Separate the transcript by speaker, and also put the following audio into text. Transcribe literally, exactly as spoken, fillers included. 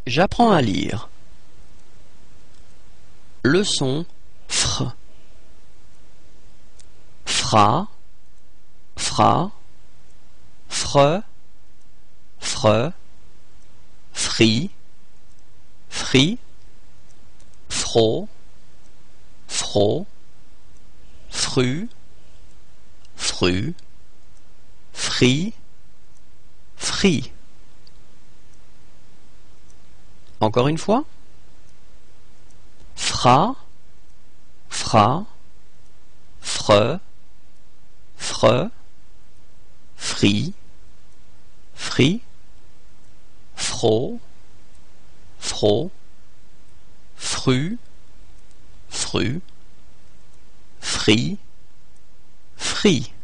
Speaker 1: J'apprends à lire. Leçon fr. Fra, fra, fre, fre, fri, fri, fro, fro, fru, fru, fri, fri. Encore une fois. Fra, fra, fre, fre, fri, fri, fro, fro, fru, fru, fri, fri.